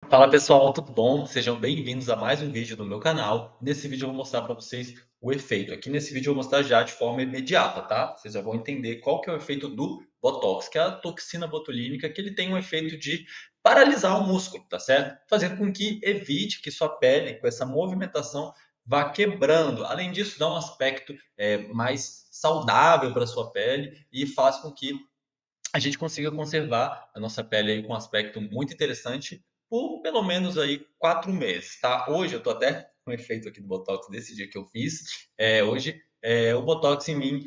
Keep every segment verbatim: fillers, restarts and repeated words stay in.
Fala pessoal, tudo bom? Sejam bem-vindos a mais um vídeo do meu canal. Nesse vídeo eu vou mostrar para vocês o efeito. Aqui nesse vídeo eu vou mostrar já de forma imediata, tá? Vocês já vão entender qual que é o efeito do Botox, que é a toxina botulínica, que ele tem um efeito de paralisar o músculo, tá certo? Fazendo com que evite que sua pele, com essa movimentação, vá quebrando. Além disso, dá um aspecto é, mais saudável para sua pele e faz com que a gente consiga conservar a nossa pele aí com um aspecto muito interessante por pelo menos aí quatro meses, tá? Hoje eu tô até com o efeito aqui do Botox desse dia que eu fiz. É, hoje é, o Botox em mim,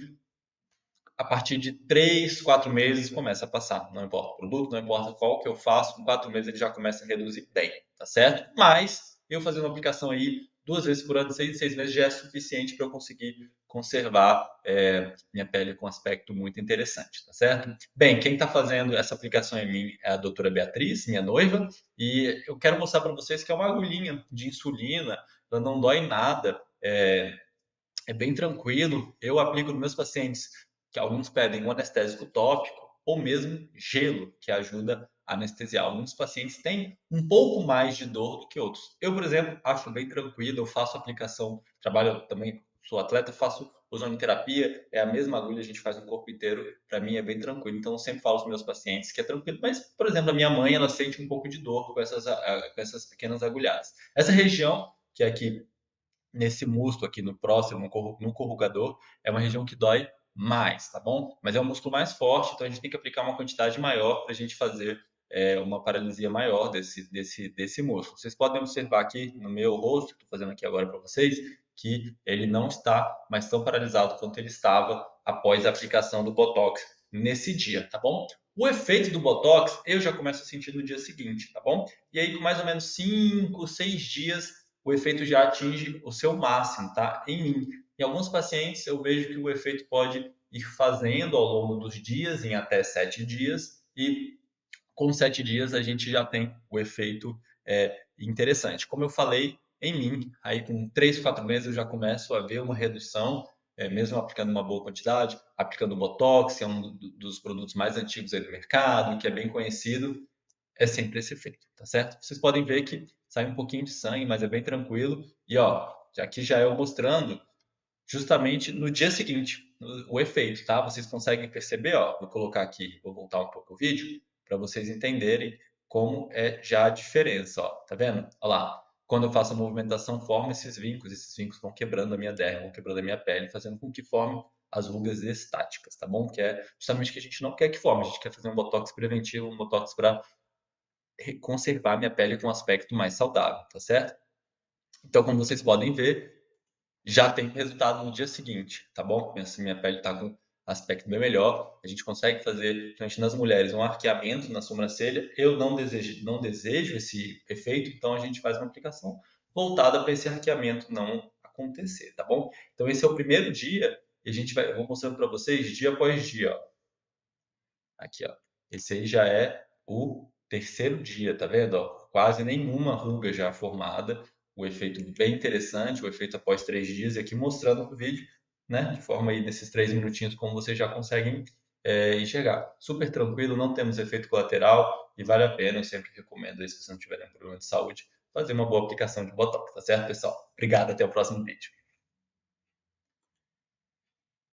a partir de três, quatro meses começa a passar. Não importa o produto, não importa qual que eu faço, com quatro meses ele já começa a reduzir bem, tá certo? Mas eu fazendo uma aplicação aí duas vezes por ano, seis, seis meses já é suficiente para eu conseguir conservar é, minha pele com um aspecto muito interessante, tá certo? Bem, quem está fazendo essa aplicação em mim é a doutora Beatriz, minha noiva, e eu quero mostrar para vocês que é uma agulhinha de insulina, ela não dói nada, é, é bem tranquilo. Eu aplico nos meus pacientes, que alguns pedem um anestésico tópico ou mesmo gelo, que ajuda a anestesiar. Alguns pacientes têm um pouco mais de dor do que outros. Eu, por exemplo, acho bem tranquilo, eu faço aplicação, trabalho também, sou atleta, faço ozonoterapia, é a mesma agulha, a gente faz no corpo inteiro, para mim é bem tranquilo. Então, eu sempre falo aos meus pacientes que é tranquilo, mas, por exemplo, a minha mãe, ela sente um pouco de dor com essas, com essas pequenas agulhadas. Essa região, que é aqui nesse músculo aqui no próximo, no corru- no corrugador, é uma região que dói mais, tá bom? Mas é um músculo mais forte, então a gente tem que aplicar uma quantidade maior para a gente fazer é, uma paralisia maior desse, desse, desse músculo. Vocês podem observar aqui no meu rosto, que estou fazendo aqui agora para vocês, que ele não está mais tão paralisado quanto ele estava após a aplicação do Botox nesse dia, tá bom? O efeito do Botox eu já começo a sentir no dia seguinte, tá bom? E aí, com mais ou menos cinco, seis dias, o efeito já atinge o seu máximo, tá? Em mim. Em alguns pacientes, eu vejo que o efeito pode ir fazendo ao longo dos dias, em até sete dias, e com sete dias a gente já tem o efeito é, interessante. Como eu falei, em mim, aí com três, quatro meses eu já começo a ver uma redução, é, mesmo aplicando uma boa quantidade, aplicando Botox, que é um dos produtos mais antigos aí do mercado, que é bem conhecido, é sempre esse efeito, tá certo? Vocês podem ver que sai um pouquinho de sangue, mas é bem tranquilo. E ó, aqui já eu mostrando justamente no dia seguinte o, o efeito, tá? Vocês conseguem perceber, ó, vou colocar aqui, vou voltar um pouco o vídeo para vocês entenderem como é já a diferença, ó. Tá vendo? Olha lá. Quando eu faço a movimentação, forma esses vincos, esses vincos vão quebrando a minha derme, vão quebrando a minha pele, fazendo com que forme as rugas estáticas, tá bom? Que é justamente o que a gente não quer que forme, a gente quer fazer um botox preventivo, um botox para conservar minha pele com um aspecto mais saudável, tá certo? Então, como vocês podem ver, já tem resultado no dia seguinte, tá bom? Minha, minha pele está com aspecto bem melhor. A gente consegue fazer, principalmente nas mulheres, um arqueamento na sobrancelha. Eu não desejo, não desejo esse efeito, então a gente faz uma aplicação voltada para esse arqueamento não acontecer, tá bom? Então esse é o primeiro dia e a gente vai, eu vou mostrando para vocês dia após dia, ó. Aqui, ó. Esse aí já é o terceiro dia, tá vendo? Ó? Quase nenhuma ruga já formada. O efeito bem interessante, o efeito após três dias. E aqui mostrando no vídeo, né? De forma aí, nesses três minutinhos, como vocês já conseguem é, enxergar. Super tranquilo, não temos efeito colateral e vale a pena. Eu sempre recomendo aí, se vocês não tiverem problema de saúde, fazer uma boa aplicação de Botox, tá certo, pessoal? Obrigado, até o próximo vídeo.